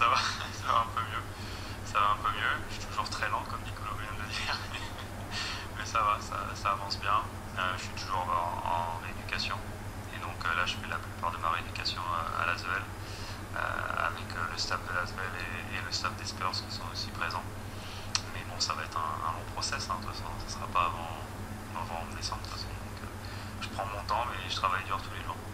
ça va, ça va un peu mieux. Ça va un peu mieux. Je suis toujours très lent, comme Nicolas vient de le dire. Mais ça va, ça avance bien. Je suis toujours en rééducation. Et donc là, je fais la plupart de ma rééducation à l'ASVEL, avec le staff de l'ASVEL et le staff des Spurs qui sont aussi présents. Mais bon, ça va être un long process, hein, de toute façon. Ça ne sera pas avant novembre, décembre, de toute façon. Donc, je prends mon temps, mais je travaille dur tous les jours.